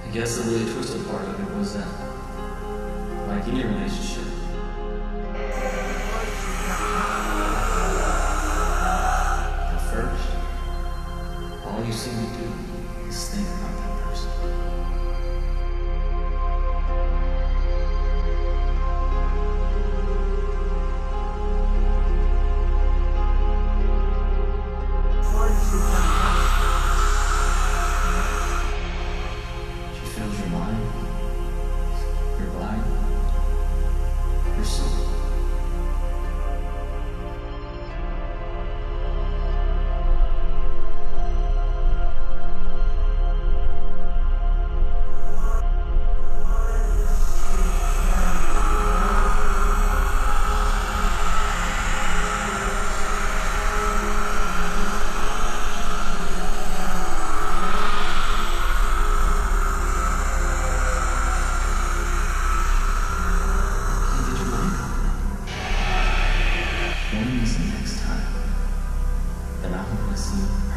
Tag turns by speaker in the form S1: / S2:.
S1: I guess the really twisted part of it was that, like any relationship, at first, all you seem to do is think about that person. She fills your mind, your body, your soul. When is the next time that I'm gonna see